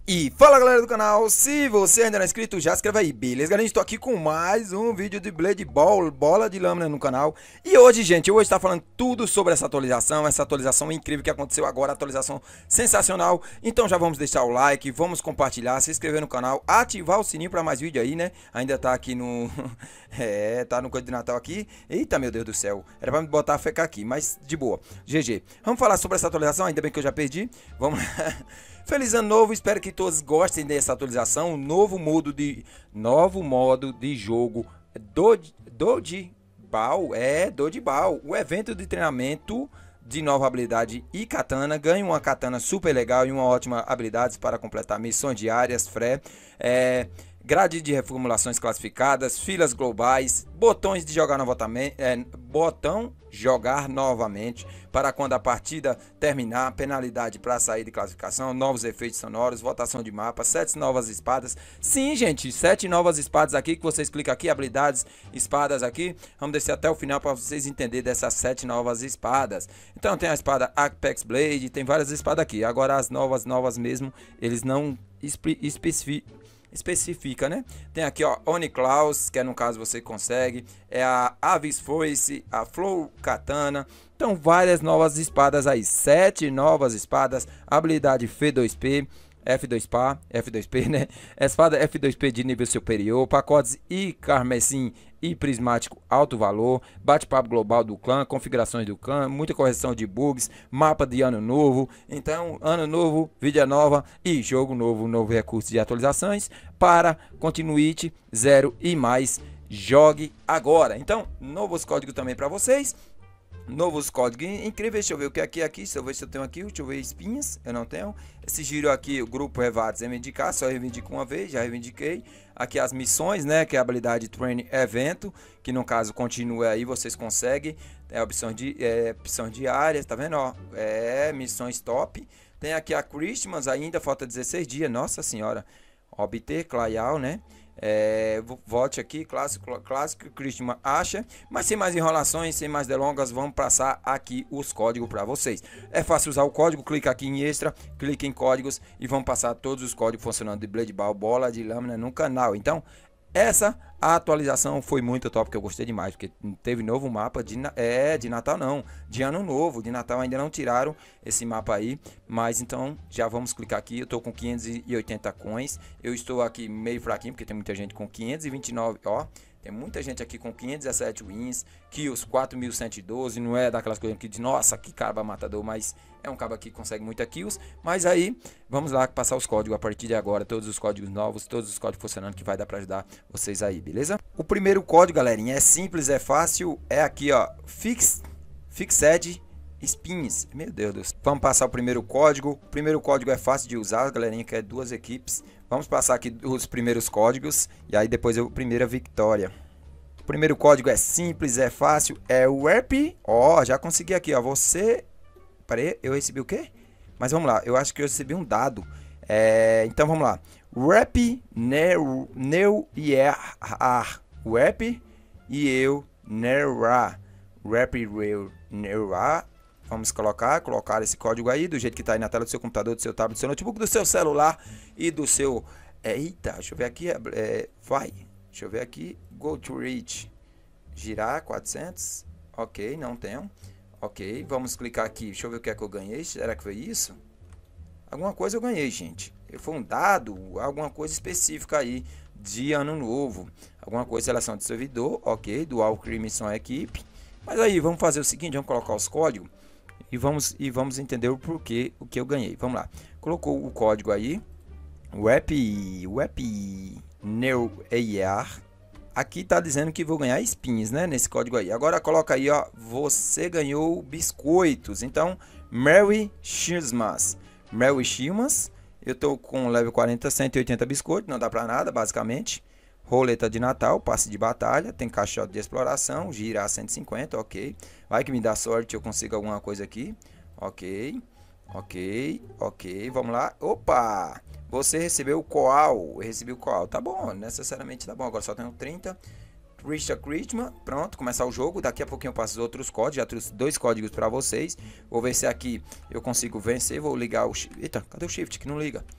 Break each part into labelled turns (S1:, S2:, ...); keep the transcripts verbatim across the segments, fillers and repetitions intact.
S1: E fala galera do canal, se você ainda não é inscrito, já se inscreve aí, beleza galera? Estou aqui com mais um vídeo de Blade Ball, bola de lâmina no canal. E hoje, gente, eu vou estar falando tudo sobre essa atualização, essa atualização incrível que aconteceu agora, atualização sensacional. Então já vamos deixar o like, vamos compartilhar, se inscrever no canal, ativar o sininho para mais vídeo aí, né? Ainda tá aqui no... é, tá no coisa de Natal aqui. Eita, meu Deus do céu, era pra me botar a feca aqui, mas de boa. G G, vamos falar sobre essa atualização, ainda bem que eu já perdi. Vamos lá. Feliz ano novo, espero que todos gostem dessa atualização, novo modo de novo modo de jogo do Dodgeball, é Dodgeball, o evento de treinamento de nova habilidade e katana, ganhe uma katana super legal e uma ótima habilidade para completar missões diárias, fré, é, grade de reformulações classificadas, filas globais, botões de jogar novamente, é, botão jogar novamente para quando a partida terminar, penalidade para sair de classificação, novos efeitos sonoros, votação de mapa, sete novas espadas. Sim, gente, sete novas espadas aqui que vocês clicam aqui, habilidades, espadas aqui. Vamos descer até o final para vocês entenderem dessas sete novas espadas. Então tem a espada Apex Blade, tem várias espadas aqui. Agora as novas, novas mesmo, eles não espe especificam. Especifica, né? Tem aqui, ó, Oniclaus, que é no caso você consegue, é a Avis Foice, a Flow Katana. Então várias novas espadas aí, sete novas espadas, habilidade F dois P, F dois P, F dois P, né? Espada F dois P de nível superior, pacotes e carmesim e prismático alto valor, bate-papo global do clã, configurações do clã, muita correção de bugs, mapa de ano novo. Então, ano novo, vida nova e jogo novo, novo recurso de atualizações para Continuity zero e mais. Jogue agora. Então, novos códigos também para vocês. Novos códigos incríveis, deixa eu ver o que é aqui, aqui, deixa eu ver se eu tenho aqui, deixa eu ver espinhas, eu não tenho. Esse giro aqui, o grupo Revados reivindicar, só reivindico uma vez, já reivindiquei. Aqui as missões, né, que é a habilidade Train Evento, que no caso continua aí, vocês conseguem. É opção de é, opção diárias, tá vendo, ó, é, missões top. Tem aqui a Christmas ainda, falta dezesseis dias, nossa senhora. Obter, Clayal, né? É, volte aqui, clássico, clássico, Christian acha. Mas sem mais enrolações, sem mais delongas, vamos passar aqui os códigos para vocês. É fácil usar o código, clica aqui em extra, clica em códigos e vamos passar todos os códigos funcionando de Blade Ball, bola de lâmina no canal. Então, essa atualização foi muito top, que eu gostei demais, porque teve novo mapa de, é, de Natal não, de Ano Novo, de Natal ainda não tiraram esse mapa aí, mas então já vamos clicar aqui, eu tô com quinhentos e oitenta coins, eu estou aqui meio fraquinho, porque tem muita gente com quinhentos e vinte e nove, ó, tem muita gente aqui com quinhentos e dezessete wins, kills quatro mil cento e doze, não é daquelas coisas que de nossa, que caba matador, mas é um cabo aqui que consegue muita kills. Mas aí, vamos lá passar os códigos a partir de agora, todos os códigos novos, todos os códigos funcionando que vai dar para ajudar vocês aí, beleza? O primeiro código, galerinha, é simples, é fácil, é aqui, ó, Fix, Fixed Spins. Meu Deus do céu. Vamos passar o primeiro código. O primeiro código é fácil de usar, galerinha, que é duas equipes. Vamos passar aqui os primeiros códigos e aí depois a primeira vitória. O primeiro código é simples, é fácil, é o R P. Ó, já consegui aqui, ó. Você... Peraí, eu recebi o quê? Mas vamos lá, eu acho que eu recebi um dado. É... Então vamos lá. Rap, Neu, Neu e Ar. Rap e eu, Neura. Rap, Neura. Vamos colocar, colocar esse código aí, do jeito que tá aí na tela do seu computador, do seu tablet, do seu notebook, do seu celular e do seu... É, eita, deixa eu ver aqui, é, vai, deixa eu ver aqui, go to reach, girar quatrocentos, ok, não tenho, ok, vamos clicar aqui, deixa eu ver o que é que eu ganhei, será que foi isso? Alguma coisa eu ganhei, gente, foi um dado, alguma coisa específica aí de ano novo, alguma coisa, seleção de servidor, ok, dual Crimson equipe, mas aí vamos fazer o seguinte, vamos colocar os códigos, E vamos, e vamos entender o porquê, o que eu ganhei. Vamos lá. Colocou o código aí. Web, web, Neu E R. Aqui tá dizendo que vou ganhar spins, né? Nesse código aí. Agora coloca aí, ó. Você ganhou biscoitos. Então, Merry Christmas. Merry Christmas. Eu tô com level quarenta, cento e oitenta biscoitos. Não dá pra nada, basicamente. Roleta de Natal, passe de batalha, tem caixote de exploração, girar cento e cinquenta, ok. Vai que me dá sorte, eu consigo alguma coisa aqui. Ok, ok, ok, vamos lá. Opa, você recebeu o coal, eu recebi o coal, tá bom, necessariamente tá bom. Agora só tenho trinta. Richard Christmas, pronto, começar o jogo. Daqui a pouquinho eu passo os outros códigos, já trouxe dois códigos para vocês. Vou ver se aqui eu consigo vencer, vou ligar o... Eita, cadê o shift que não liga?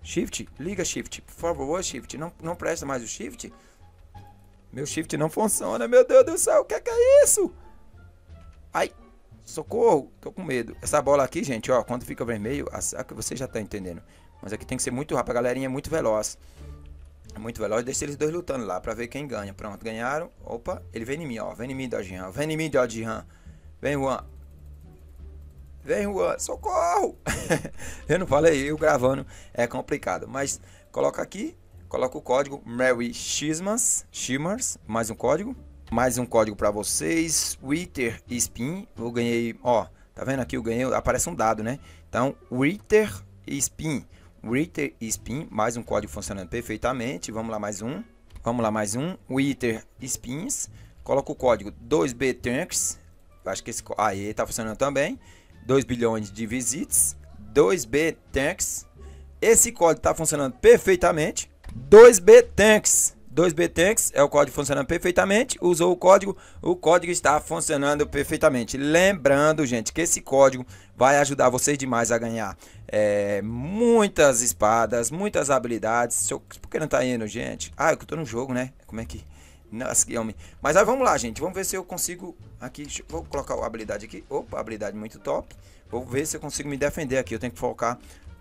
S1: Shift, liga shift, por favor, shift. Não, não presta mais o shift. Meu shift não funciona, meu Deus do céu, o que é, que é isso? Ai, socorro, tô com medo. Essa bola aqui, gente, ó, quando fica vermelho, é que você já tá entendendo. Mas aqui tem que ser muito rápido, a galerinha é muito veloz. É muito veloz, deixa eles dois lutando lá pra ver quem ganha. Pronto, ganharam. Opa, ele vem em mim, ó. Vem em mim, Dodgehan. Vem em mim, Dodgehan. Vem, Juan. Vem, Juan. Socorro! Eu não falei, eu gravando é complicado. Mas coloca aqui, coloca o código Merry Xmas, Shimmers, mais um código. Mais um código pra vocês. Wither Spin. Eu ganhei, ó. Tá vendo aqui? Eu ganhei, aparece um dado, né? Então, Wither Spin. Wither Spin, mais um código funcionando perfeitamente. Vamos lá, mais um. Vamos lá, mais um. Wither Spins. Coloca o código dois B Tanks. Acho que esse. Aí, tá funcionando também. dois bilhões de visits. dois B Tanks. Esse código tá funcionando perfeitamente. dois B Tanks. dois B Tanks é o código funcionando perfeitamente. Usou o código, o código está funcionando perfeitamente. Lembrando, gente, que esse código vai ajudar vocês demais a ganhar é, muitas espadas, muitas habilidades. Por que não tá indo, gente? Ah, eu tô no jogo, né? Como é que... Nossa, que homem. Mas aí vamos lá, gente. Vamos ver se eu consigo... Aqui, vou colocar a habilidade aqui. Opa, habilidade muito top. Vou ver se eu consigo me defender aqui. Eu tenho que focar...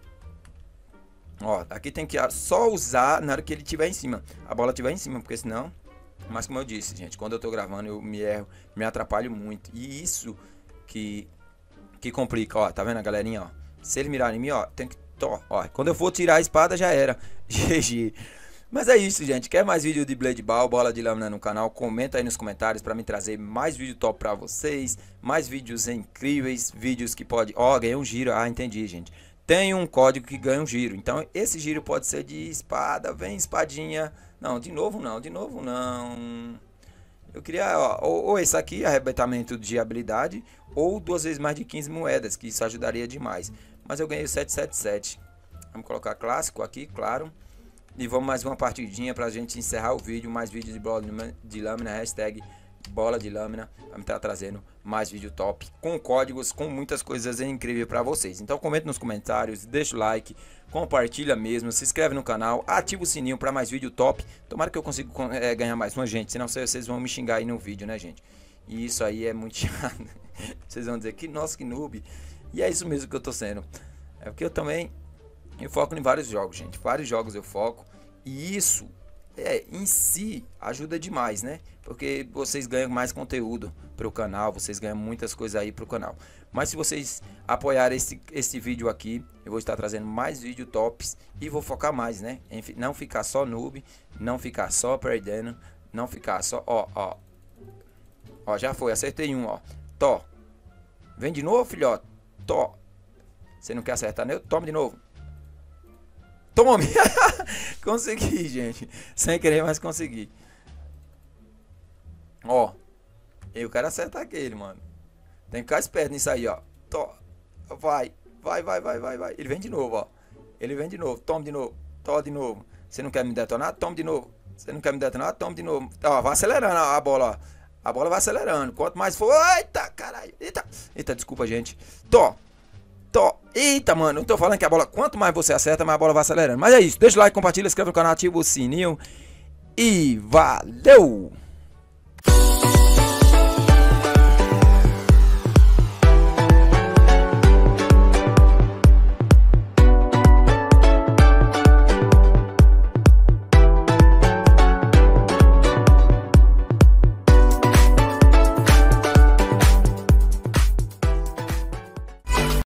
S1: Ó, aqui tem que só usar na hora que ele estiver em cima. A bola estiver em cima, porque senão... Mas como eu disse, gente, quando eu tô gravando eu me erro, me atrapalho muito. E isso que que complica, ó. Tá vendo a galerinha, ó? Se ele mirar em mim, ó, tem que... Tó, ó, quando eu for tirar a espada já era. G G. Mas é isso, gente. Quer mais vídeo de Blade Ball, bola de lâmina no canal? Comenta aí nos comentários pra me trazer mais vídeo top pra vocês. Mais vídeos incríveis, vídeos que pode... Ó, ganhei um giro. Ah, entendi, gente. Tem um código que ganha um giro. Então, esse giro pode ser de espada. Vem, espadinha. Não, de novo não. De novo não. Eu queria, ó, ou, ou esse aqui, arrebentamento de habilidade, ou duas vezes mais de quinze moedas, que isso ajudaria demais. Mas eu ganhei o sete sete sete. Vamos colocar clássico aqui, claro. E vamos mais uma partidinha pra gente encerrar o vídeo. Mais vídeo de bola de lâmina, hashtag bola de lâmina. Vamos estar trazendo mais vídeo top, com códigos, com muitas coisas incríveis pra vocês. Então comenta nos comentários, deixa o like, compartilha mesmo, se inscreve no canal, ativa o sininho pra mais vídeo top. Tomara que eu consiga é, ganhar mais uma, gente, senão vocês vão me xingar aí no vídeo, né, gente? E isso aí é muito chato. Vocês vão dizer que, nossa, que noob. E é isso mesmo que eu tô sendo. É porque eu também eu foco em vários jogos, gente. Vários jogos eu foco. E isso é, em si ajuda demais, né? Porque vocês ganham mais conteúdo pro canal, vocês ganham muitas coisas aí pro canal. Mas se vocês apoiarem esse, esse vídeo aqui, eu vou estar trazendo mais vídeo tops e vou focar mais, né? Em não ficar só noob, não ficar só perdendo, não ficar só, ó, ó. Ó, já foi, acertei um, ó. Tó. Vem de novo, filhote. Tó. Você não quer acertar, né? Toma de novo. Tome! Consegui, gente. Sem querer, mas consegui. Ó. Eu quero acertar aquele, mano. Tem que ficar esperto nisso aí, ó. Tó. Vai. Vai, vai, vai, vai, vai. Ele vem de novo, ó. Ele vem de novo. Toma de novo. Tó de novo. Você não quer me detonar? Toma de novo. Você não quer me detonar? Toma de novo. Ó, vai acelerando a bola, ó. A bola vai acelerando. Quanto mais for... Eita, caralho. Eita. Eita, desculpa, gente. Tó. Tó. Eita, mano. Eu tô falando que a bola... Quanto mais você acerta, mais a bola vai acelerando. Mas é isso. Deixa o like, compartilha, inscreve no canal, ativa o sininho. E valeu!